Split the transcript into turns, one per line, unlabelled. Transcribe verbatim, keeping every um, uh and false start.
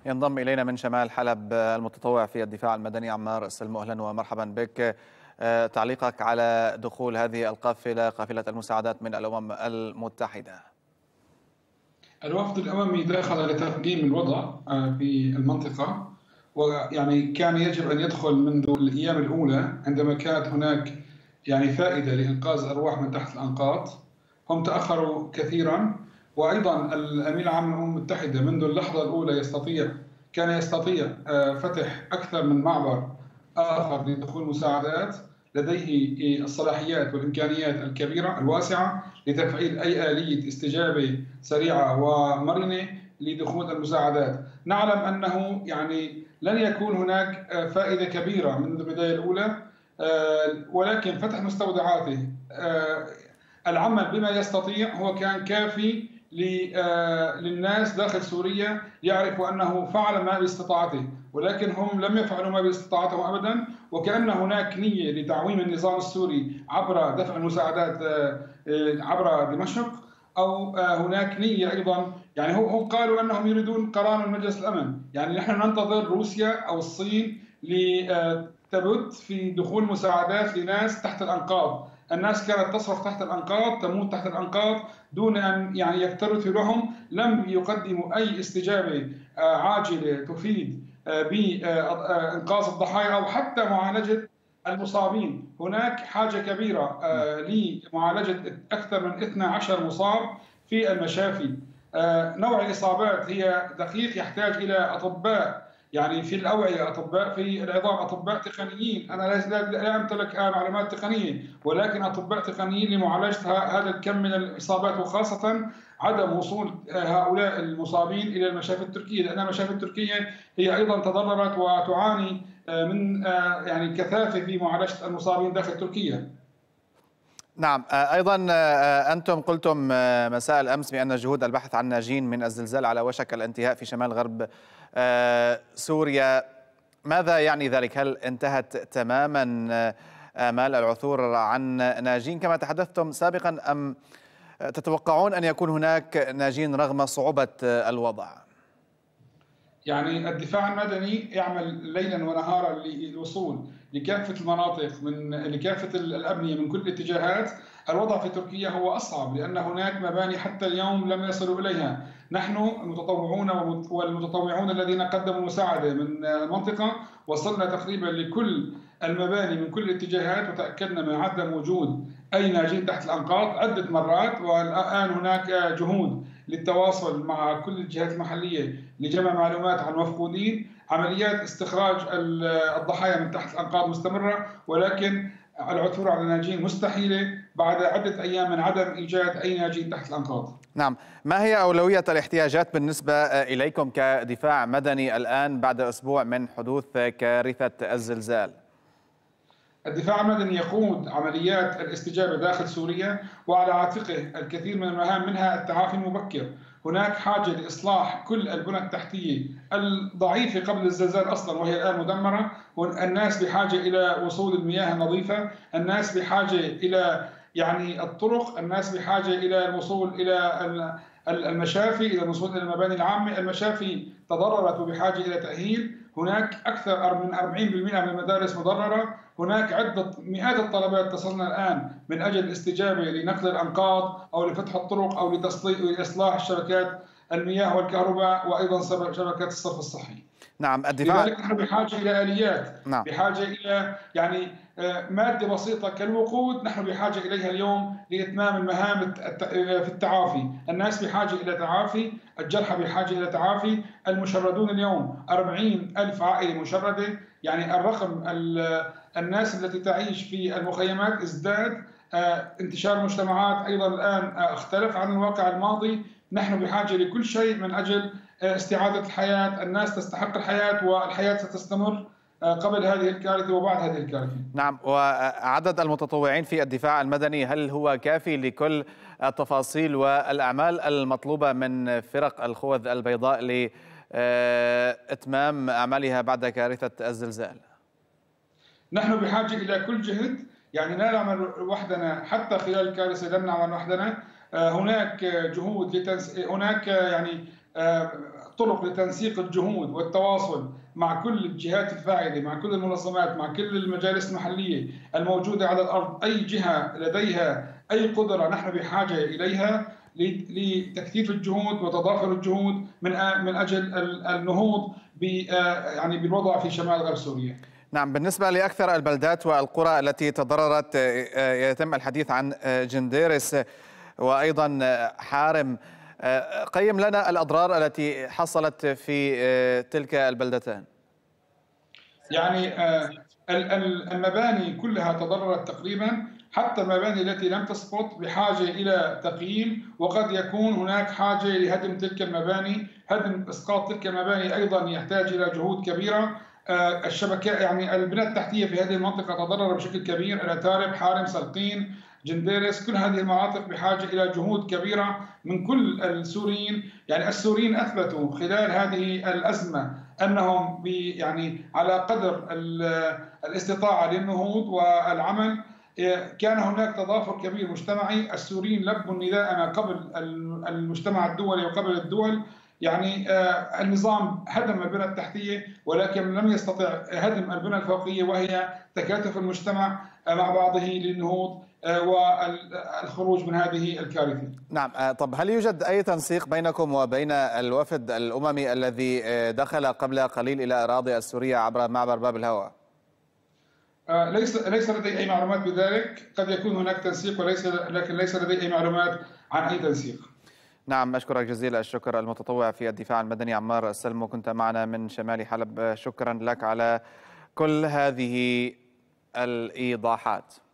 ينضم إلينا من شمال حلب المتطوع في الدفاع المدني عمار السلمو، أهلا ومرحبا بك. آه، تعليقك على دخول هذه القافلة، قافلة المساعدات من الأمم المتحدة.
الوفد الأممي دخل لتقييم الوضع آه، في المنطقة، ويعني كان يجب أن يدخل منذ الأيام الأولى عندما كانت هناك يعني فائدة لإنقاذ أرواح من تحت الأنقاض. هم تأخروا كثيرا، وأيضا الأمين العام للأمم المتحدة منذ اللحظة الأولى يستطيع كان يستطيع آه، فتح أكثر من معبر آخر لدخول مساعدات. لديه الصلاحيات والإمكانيات الكبيرة الواسعة لتفعيل أي آلية استجابة سريعة ومرنة لدخول المساعدات. نعلم أنه يعني لن يكون هناك فائدة كبيرة من البداية الأولى، ولكن فتح مستودعاته العمل بما يستطيع هو كان كافي للناس داخل سوريا يعرفوا أنه فعل ما باستطاعته، ولكن هم لم يفعلوا ما باستطاعتهم أبدا. وكأن هناك نية لتعويم النظام السوري عبر دفع المساعدات عبر دمشق، أو هناك نية أيضا، يعني هم قالوا أنهم يريدون قرار من مجلس الأمن. يعني نحن ننتظر روسيا أو الصين لتبت في دخول مساعدات لناس تحت الأنقاض. الناس كانت تصرخ تحت الأنقاض، تموت تحت الأنقاض دون أن يعني يكترثوا لهم. لم يقدموا أي استجابة عاجلة تفيد بإنقاذ الضحايا أو حتى معالجة المصابين. هناك حاجة كبيرة لمعالجة أكثر من اثني عشر مصاب في المشافي. نوع الإصابات هي دقيق، يحتاج إلى أطباء يعني في الأوعية، أطباء في العظام، أطباء تقنيين. أنا لا أمتلك معلومات تقنية، ولكن أطباء تقنيين لمعالجة هذا الكم من الإصابات، وخاصة عدم وصول هؤلاء المصابين إلى المشافي التركية، لأن المشافي التركية هي أيضا تضررت وتعاني من يعني كثافة في معالجة المصابين داخل تركيا.
نعم، أيضا أنتم قلتم مساء الأمس بأن جهود البحث عن ناجين من الزلزال على وشك الانتهاء في شمال غرب سوريا. ماذا يعني ذلك؟ هل انتهت تماما آمال العثور عن ناجين كما تحدثتم سابقا، أم تتوقعون أن يكون هناك ناجين رغم صعوبة الوضع؟
يعني الدفاع المدني يعمل ليلا ونهارا للوصول لكافة المناطق من لكافة الأبنية من كل الاتجاهات. الوضع في تركيا هو أصعب لأن هناك مباني حتى اليوم لم يصلوا إليها. نحن المتطوعون والمتطوعون الذين قدموا مساعدة من المنطقة وصلنا تقريبا لكل المباني من كل الاتجاهات، وتأكدنا من عدم وجود أي ناجين تحت الأنقاض عدة مرات. والآن هناك جهود للتواصل مع كل الجهات المحلية لجمع معلومات عن مفقودين. عمليات استخراج الضحايا من تحت الأنقاض مستمرة، ولكن العثور على ناجين مستحيلة بعد عدة أيام من عدم إيجاد أي ناجين تحت الأنقاض.
نعم، ما هي أولوية الاحتياجات بالنسبة إليكم كدفاع مدني الآن بعد أسبوع من حدوث كارثة الزلزال؟
الدفاع المدني يقود عمليات الاستجابة داخل سوريا، وعلى عاتقه الكثير من المهام منها التعافي المبكر. هناك حاجة لإصلاح كل البنى التحتية الضعيفة قبل الزلزال أصلا وهي الآن مدمرة. الناس بحاجة إلى وصول المياه النظيفة، الناس بحاجة إلى يعني الطرق، الناس بحاجة إلى الوصول إلى المشافي، إلى الوصول إلى المباني العامة. المشافي تضررت وبحاجة إلى تأهيل. هناك أكثر من أربعين بالمئة من المدارس مضررة. هناك عدة مئات الطلبات تصلنا الآن من أجل الاستجابة لنقل الأنقاض أو لفتح الطرق أو لإصلاح شبكات المياه والكهرباء وأيضا شبكات الصرف الصحي.
نعم، الدفاع
لذلك نحن بحاجة إلى آليات،
نعم.
بحاجة إلى يعني مادة بسيطة كالوقود نحن بحاجة إليها اليوم لإتمام المهام في التعافي. الناس بحاجة إلى تعافي، الجرحى بحاجة إلى تعافي. المشردون اليوم أربعين ألف عائلة مشردة، يعني الرقم الناس التي تعيش في المخيمات ازداد. انتشار المجتمعات أيضا الآن اختلف عن الواقع الماضي. نحن بحاجة لكل شيء من أجل استعادة الحياة. الناس تستحق الحياة، والحياة ستستمر قبل هذه الكارثة وبعد هذه الكارثة.
نعم، وعدد المتطوعين في الدفاع المدني هل هو كافي لكل التفاصيل والأعمال المطلوبة من فرق الخوذ البيضاء لإتمام أعمالها بعد كارثة الزلزال؟
نحن بحاجة إلى كل جهد، يعني لا نعمل وحدنا. حتى خلال الكارثة لم نعمل وحدنا. هناك جهود لتنس... هناك يعني طرق لتنسيق الجهود والتواصل مع كل الجهات الفاعلة، مع كل المنظمات، مع كل المجالس المحلية الموجودة على الأرض. أي جهة لديها أي قدرة نحن بحاجة إليها لتكثيف الجهود وتضافر الجهود من من أجل النهوض يعني بالوضع في شمال غرب سوريا.
نعم، بالنسبة لأكثر البلدات والقرى التي تضررت يتم الحديث عن جنديرس وأيضا حارم. قيم لنا الأضرار التي حصلت في تلك البلدتين.
يعني المباني كلها تضررت تقريبا، حتى المباني التي لم تسقط بحاجة إلى تقييم، وقد يكون هناك حاجة لهدم تلك المباني. هدم إسقاط تلك المباني أيضا يحتاج إلى جهود كبيرة. الشبكة يعني البنى التحتية في هذه المنطقة تضرر بشكل كبير. الأتارب، حارم، سلطين، جنديرس، كل هذه المناطق بحاجة إلى جهود كبيرة من كل السوريين. يعني السوريين أثبتوا خلال هذه الأزمة أنهم يعني على قدر الاستطاعة للنهوض والعمل. كان هناك تضافر كبير مجتمعي. السوريين لبوا النداء قبل المجتمع الدولي وقبل الدول. يعني النظام هدم البنى التحتية ولكن لم يستطع هدم البنى الفوقية، وهي تكاتف المجتمع مع بعضه للنهوض والخروج من هذه الكارثة.
نعم، طب هل يوجد أي تنسيق بينكم وبين الوفد الأممي الذي دخل قبل قليل إلى أراضي السورية عبر معبر باب الهواء؟
ليس ليس لدي أي معلومات بذلك. قد يكون هناك تنسيق وليس لكن ليس لدي أي معلومات عن أي تنسيق.
نعم، أشكرك جزيل الشكر المتطوع في الدفاع المدني عمار السلمو، كنت معنا من شمال حلب. شكرا لك على كل هذه الإيضاحات.